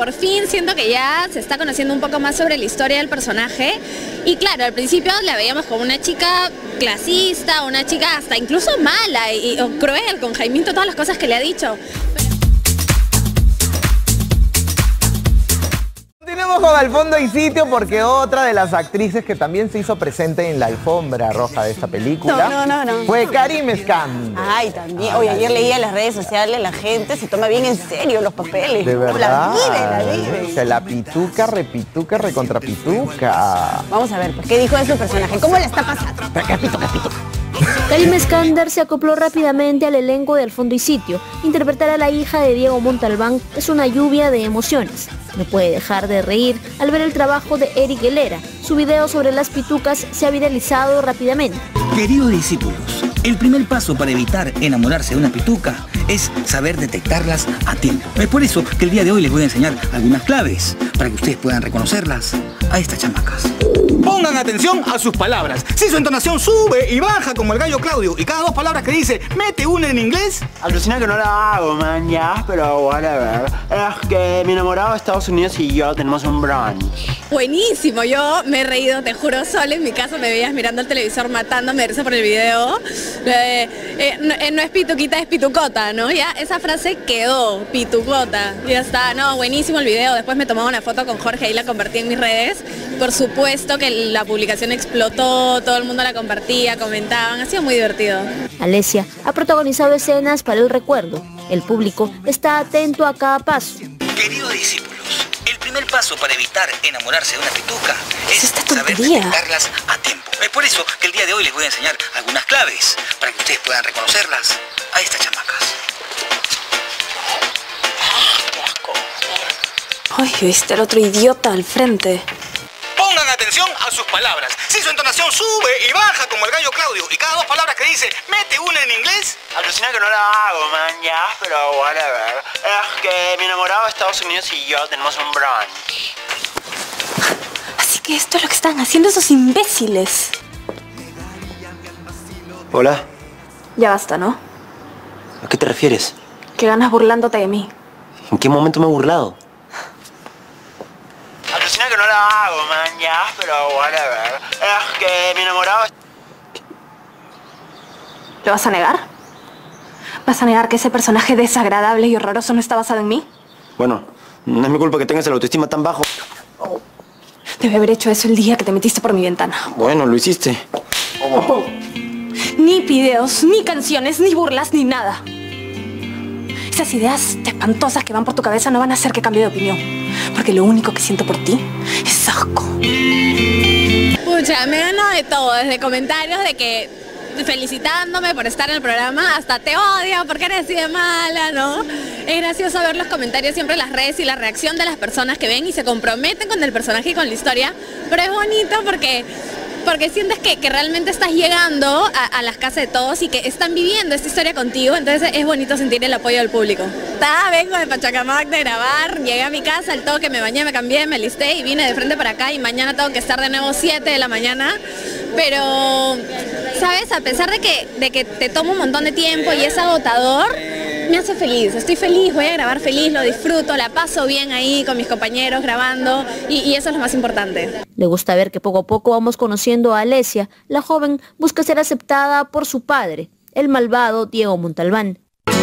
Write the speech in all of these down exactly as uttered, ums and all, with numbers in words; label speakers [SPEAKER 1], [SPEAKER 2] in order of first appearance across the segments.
[SPEAKER 1] por fin siento que ya se está conociendo un poco más sobre la historia del personaje. Y claro, al principio la veíamos como una chica clasista, una chica hasta incluso mala y, o cruel con Jaimito, todas las cosas que le ha dicho.
[SPEAKER 2] Continuemos con Al Fondo y Sitio, porque otra de las actrices que también se hizo presente en la alfombra roja de esta película
[SPEAKER 3] no, no, no, no.
[SPEAKER 2] fue Karim Eskander.
[SPEAKER 3] Ay, también. Oye, ayer leía en las redes sociales, la gente se toma bien en serio los papeles.
[SPEAKER 2] De verdad.
[SPEAKER 3] La vive, la vive.
[SPEAKER 2] O sea, la pituca, repituca, recontrapituca.
[SPEAKER 3] Vamos a ver, pues, ¿qué dijo de su personaje? ¿Cómo le está pasando?
[SPEAKER 2] ¿Qué pituca, pituca?
[SPEAKER 4] Karim Eskander se acopló rápidamente al elenco de Al Fondo y Sitio. Interpretar a la hija de Diego Montalbán es una lluvia de emociones. No puede dejar de reír al ver el trabajo de Eric Helera. Su video sobre las pitucas se ha viralizado rápidamente.
[SPEAKER 5] Queridos discípulos, el primer paso para evitar enamorarse de una pituca es saber detectarlas a tiempo. Es por eso que el día de hoy les voy a enseñar algunas claves para que ustedes puedan reconocerlas a estas chamacas. Pongan atención a sus palabras. Si su entonación sube y baja como el gallo Claudio y cada dos palabras que dice mete una en inglés.
[SPEAKER 6] Alucina que no la hago, man, ya, pero whatever. Es que mi enamorado de Estados Unidos y yo tenemos un brunch.
[SPEAKER 1] Buenísimo, yo me he reído, te juro, sola en mi casa me veías mirando el televisor matándome de risa por el video. Eh, eh, no, eh, no es pituquita, es pitucota, ¿no? Ya esa frase quedó, pitucota. Ya está, no, buenísimo el video. Después me tomaba una foto con Jorge y la compartí en mis redes. Por supuesto que la publicación explotó, todo el mundo la compartía, comentaban, ha sido muy divertido.
[SPEAKER 4] Alesia ha protagonizado escenas para el recuerdo. El público está atento a cada paso.
[SPEAKER 5] Queridos discípulos, el primer paso para evitar enamorarse de una pituca es
[SPEAKER 3] esta
[SPEAKER 5] saber
[SPEAKER 3] tontería?
[SPEAKER 5] detectarlas a tiempo. Es por eso que el día de hoy les voy a enseñar algunas claves para que ustedes puedan reconocerlas a estas chamacas.
[SPEAKER 7] Ay, viste al otro idiota al frente.
[SPEAKER 5] Pongan atención a sus palabras. Si su entonación sube y baja como el gallo Claudio y cada dos palabras que dice mete una en inglés.
[SPEAKER 6] Alucina que no la hago, man, ya, pero whatever. Es que mi enamorado de Estados Unidos y yo tenemos un brunch.
[SPEAKER 7] Así que esto es lo que están haciendo esos imbéciles.
[SPEAKER 6] Hola,
[SPEAKER 7] Ya basta, ¿no?
[SPEAKER 6] ¿a qué te refieres?
[SPEAKER 7] Que ganas burlándote de mí.
[SPEAKER 6] ¿En qué momento me he burlado? Alucina que no la hago, man, ya, pero whatever. Es que mi enamorado...
[SPEAKER 7] ¿Lo vas a negar? ¿Vas a negar que ese personaje desagradable y horroroso no está basado en mí?
[SPEAKER 6] Bueno, no es mi culpa que tengas el autoestima tan bajo.
[SPEAKER 7] Debe haber hecho eso el día que te metiste por mi ventana.
[SPEAKER 6] Bueno, lo hiciste.
[SPEAKER 7] Ni videos, ni canciones, ni burlas, ni nada. Esas ideas espantosas que van por tu cabeza no van a hacer que cambie de opinión. Porque lo único que siento por ti es asco.
[SPEAKER 1] Pucha, me ganó de todo, desde comentarios de que felicitándome por estar en el programa, hasta te odio porque eres así de mala, ¿no? Es gracioso ver los comentarios siempre en las redes y la reacción de las personas que ven y se comprometen con el personaje y con la historia, pero es bonito porque... Porque sientes que, que realmente estás llegando a, a las casas de todos y que están viviendo esta historia contigo, entonces es bonito sentir el apoyo del público. Ta, vengo de Pachacamac de grabar, llegué a mi casa, al toque me bañé, me cambié, me listé y vine de frente para acá y mañana tengo que estar de nuevo siete de la mañana, pero, ¿sabes? A pesar de que, de que te toma un montón de tiempo y es agotador, me hace feliz, estoy feliz, voy a grabar feliz, lo disfruto, la paso bien ahí con mis compañeros grabando y, y eso es lo más importante.
[SPEAKER 4] Le gusta ver que poco a poco vamos conociendo a Alesia. La joven busca ser aceptada por su padre, el malvado Diego Montalbán.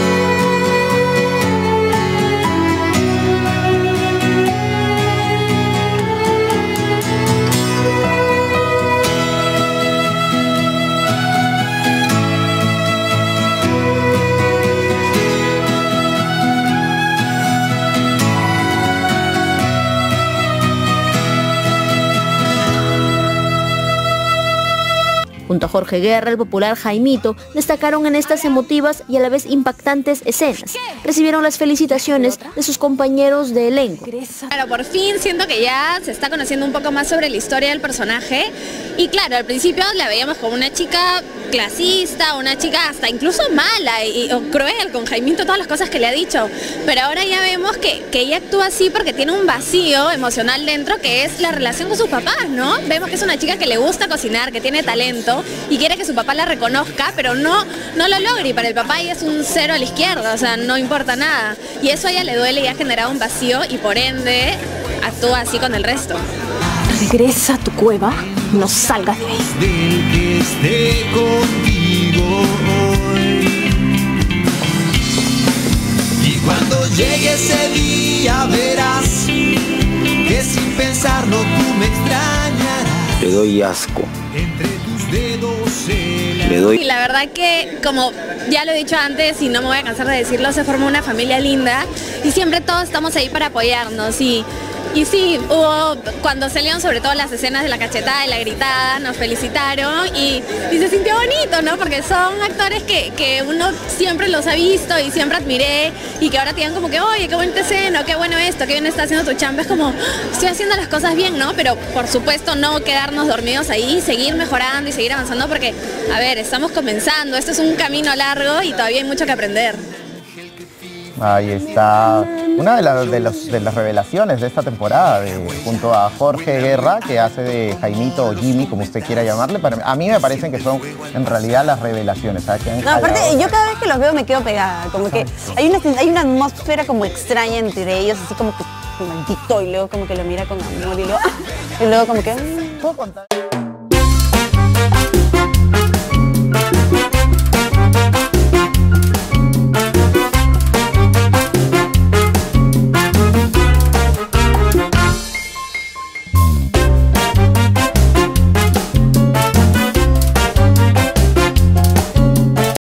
[SPEAKER 4] Junto a Jorge Guerra, el popular Jaimito, destacaron en estas emotivas y a la vez impactantes escenas. Recibieron las felicitaciones de sus compañeros de elenco.
[SPEAKER 1] Claro, por fin siento que ya se está conociendo un poco más sobre la historia del personaje. Y claro, al principio la veíamos como una chica clasista, una chica hasta incluso mala y, o cruel con Jaimito, todas las cosas que le ha dicho. Pero ahora ya vemos que, que ella actúa así porque tiene un vacío emocional dentro que es la relación con sus papás, ¿no? Vemos que es una chica que le gusta cocinar, que tiene talento y quiere que su papá la reconozca, pero no, no lo logra y para el papá ella es un cero a la izquierda, o sea, no importa nada. Y eso a ella le duele y ha generado un vacío y por ende actúa así con el resto.
[SPEAKER 7] Regresa a tu cueva y no salgas de ahí.
[SPEAKER 8] Del que esté contigo hoy. Y cuando llegue ese día verás que sin pensarlo tú me extrañarás.
[SPEAKER 5] Le doy asco.
[SPEAKER 8] Entre tus dedos se
[SPEAKER 5] Le doy...
[SPEAKER 1] Y la verdad que, como ya lo he dicho antes y no me voy a cansar de decirlo, se formó una familia linda y siempre todos estamos ahí para apoyarnos. Y, y sí, hubo, cuando salieron sobre todo las escenas de la cachetada y la gritada, nos felicitaron y, y se sintió bonito, ¿no? Porque son actores que, que uno siempre los ha visto y siempre admiré y que ahora te digan como que, oye, qué bonita escena, qué bueno esto, qué bien está haciendo tu chamba. Es como, estoy haciendo las cosas bien, ¿no? Pero por supuesto no quedarnos dormidos ahí, seguir mejorando y seguir avanzando porque, a ver, estamos comenzando, esto es un camino largo y todavía hay mucho que aprender.
[SPEAKER 2] Ahí está una de, la, de, los, de las revelaciones de esta temporada, de, junto a Jorge Guerra, que hace de Jaimito o Jimmy, como usted quiera llamarle. Para, a mí me parecen que son en realidad las revelaciones. ¿Sabes? Que han
[SPEAKER 3] No, aparte,
[SPEAKER 2] jalado.
[SPEAKER 3] yo cada vez que los veo me quedo pegada. Como que hay una, hay una atmósfera como extraña entre ellos, así como que maldito, y luego como que lo mira con amor y luego, y luego como que...
[SPEAKER 2] ¿Puedo contar?